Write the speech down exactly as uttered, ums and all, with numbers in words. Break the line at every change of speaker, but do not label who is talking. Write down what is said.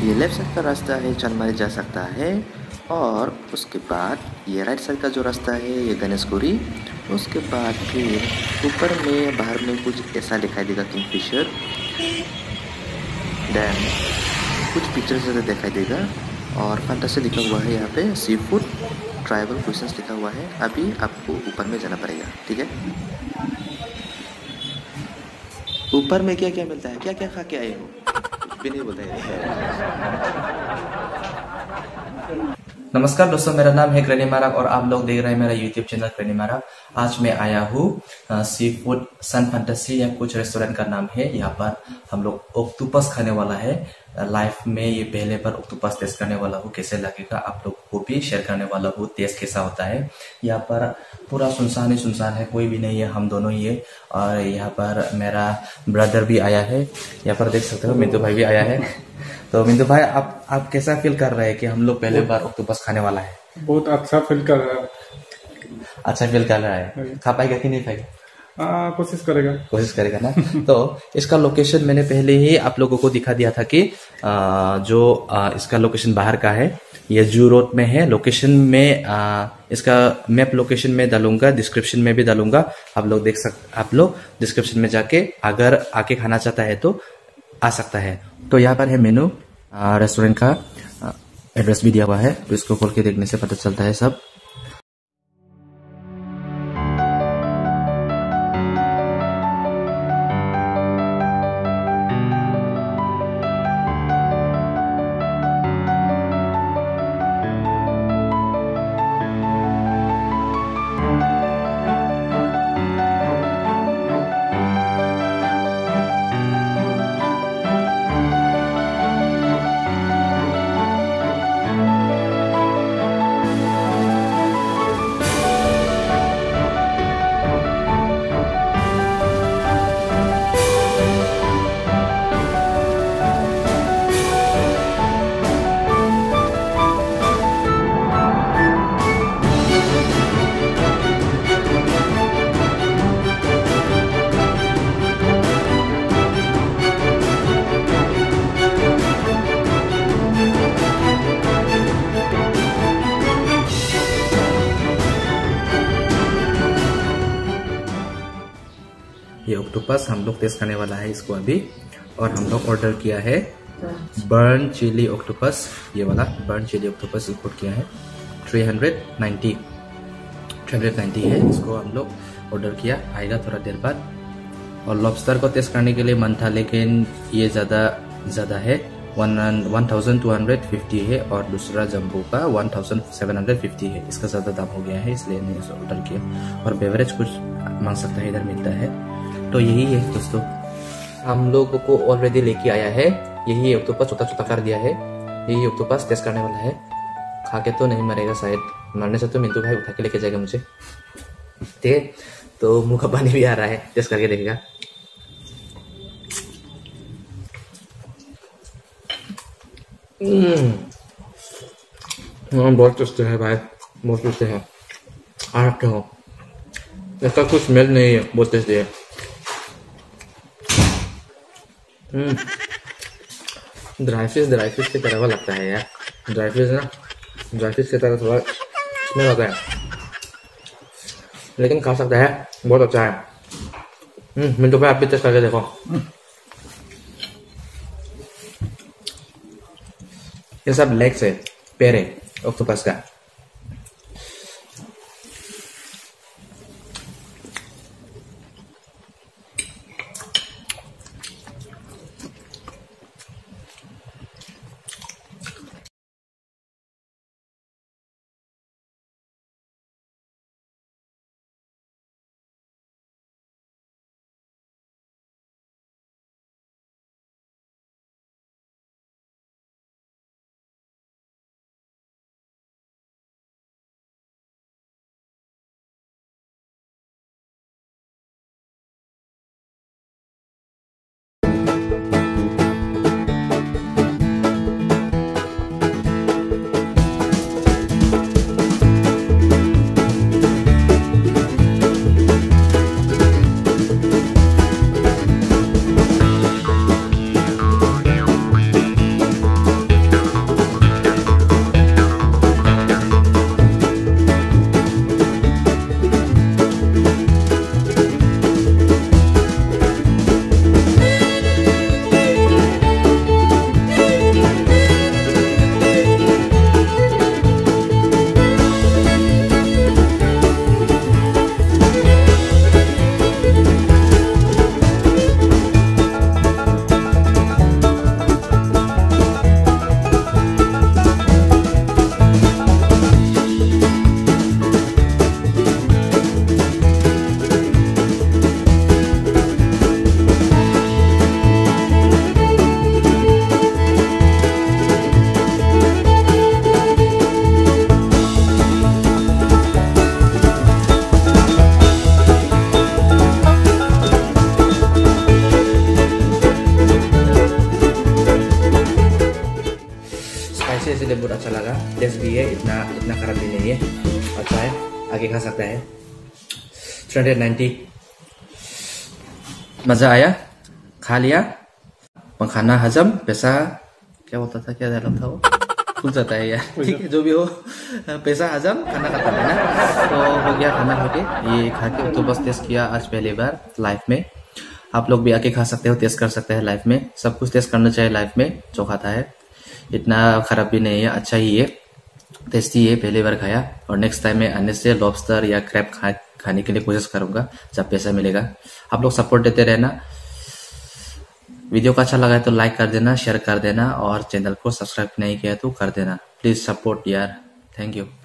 ये left side का रास्ता है, चांदमारी जा सकता है। और उसके बाद ये राइट साइड का जो रास्ता है ये गणेशगुरी। उसके बाद फिर ऊपर में बाहर में कुछ ऐसा दिखाई देगा, किंगफिशर। देन कुछ पिक्चर्स ज़्यादा दिखाई देगा और फंटासी लिखा हुआ है यहाँ पे, सी फूड ट्राइबल क्वेश्चंस लिखा हुआ है। अभी आपको ऊपर में जाना पड़ेगा, ठीक है। ऊपर में क्या क्या मिलता है, क्या क्या खा के आए हो? कुछ भी नहीं बोलता है।
नमस्कार दोस्तों, मेरा नाम है क्रनी मारा और आप लोग देख रहे हैं मेरा यूट्यूब चैनल क्रनी मारा। आज मैं आया हूँ सी फूड सन फैंटेसी या कुछ रेस्टोरेंट का नाम है। यहाँ पर हम लोग ऑक्टोपस खाने वाला है। लाइफ में ये पहले बार ऑक्टोपस टेस्ट करने वाला हूँ, कैसे लगेगा आप लोग को भी शेयर करने वाला हूँ टेस्ट कैसा होता है। यहाँ पर पूरा सुनसान ही सुनसान है, कोई भी नहीं है, हम दोनों ही है। और यहाँ पर मेरा ब्रदर भी आया है, यहाँ पर देख सकते हो मिंटू भाई भी आया है। तो मिंटू भाई, आप आप कैसा फील कर रहे हैं कि हम लोग पहले बार ऑक्टोपस खाने वाला है?
बहुत अच्छा फील कर रहा है।
अच्छा फील कर रहा है। खा पाएगा कि नहीं पाएगा?
आ, कोशिश करेगा
कोशिश करेगा ना। तो इसका लोकेशन मैंने पहले ही आप लोगों को दिखा दिया था कि आ, जो आ, इसका लोकेशन बाहर का है, ये जू रोड में है। लोकेशन में आ, इसका मैप लोकेशन में डालूंगा, डिस्क्रिप्शन में भी डालूंगा। आप लोग देख सक आप लोग डिस्क्रिप्शन में जाके अगर आके खाना चाहता है तो आ सकता है। तो यहाँ पर है मेनू, रेस्टोरेंट का एड्रेस भी दिया हुआ है, तो इसको खोल के देखने से पता चलता है सब। ये ऑक्टोपस हम लोग टेस्ट करने वाला है इसको अभी। और हम लोग ऑर्डर किया है बर्न चिली ऑक्टोपस, ये वाला बर्न चिली ऑक्टोपस इंपोर्ट किया है। Three hundred ninety three hundred ninety है, इसको हम लोग ऑर्डर किया, आएगा थोड़ा देर बाद। और लॉबस्टर को टेस्ट करने के लिए मन था, लेकिन ये ज़्यादा ज़्यादा है, one one thousand two hundred fifty है। और दूसरा जम्बो का one thousand seven hundred fifty है, इसका ज़्यादा दाम हो गया है, इसलिए मैंने इसे ऑर्डर किया। और बेवरेज कुछ मांग सकता है, इधर मिलता है। तो यही है दोस्तों, हम लोगों को ऑलरेडी लेके आया है। यही ऑक्टोपस छोटा छोटा कर दिया है, यही ऑक्टोपस टेस्ट करने वाला है। खा के तो नहीं मरेगा शायद, मरने से तो मिंटू भाई उठा के लेके जाएगा मुझे, ठीक है। तो मुंह का पानी भी आ रहा है, टेस्ट करके देखेगा। हम्म बहुत टेस्टी है भाई, बहुत टेस्टी है। आ रखे हो, इसका कुछ स्मेल नहीं है, बहुत टेस्टी है। हम्म ड्राई फिश ड्राई फिश की तरह लगता है यार, ड्राई फिश ना ड्राई फिश की तरह थोड़ा स्मेल आता है, लेकिन खा सकता है, बहुत अच्छा है। हम्म मिंटू भाई आप भी टेस्ट करके देखो। ये सब लेग्स है, पैर है ऑक्टोपस का। से इसलिए बहुत अच्छा लगा। टेस्ट भी है, इतना इतना खराब भी नहीं है, अच्छा है, आगे खा सकता है। Three hundred ninety. मज़ा आया, खा लिया। खाना हजम, पैसा क्या होता था, क्या डायलॉग था वो, भूल जाता है यार। ठीक है, जो भी हो, पैसा हजम, खाना खत्म है ना। तो हो गया खाना हो के, ये खा के ऑक्टोपस टेस्ट किया आज पहली बार लाइफ में। आप लोग भी आके खा सकते हो, टेस्ट कर सकते हैं लाइफ में। सब कुछ टेस्ट करना चाहिए लाइफ में जो खाता है। इतना खराब भी नहीं है, अच्छा ही है, टेस्टी है, पहली बार खाया। और नेक्स्ट टाइम मैं आने से लॉबस्टर या क्रैब खा खाने के लिए कोशिश करूंगा जब पैसा मिलेगा। आप लोग सपोर्ट देते रहना। वीडियो का अच्छा लगा है तो लाइक कर देना, शेयर कर देना, और चैनल को सब्सक्राइब नहीं किया तो कर देना। प्लीज सपोर्ट यार, थैंक यू।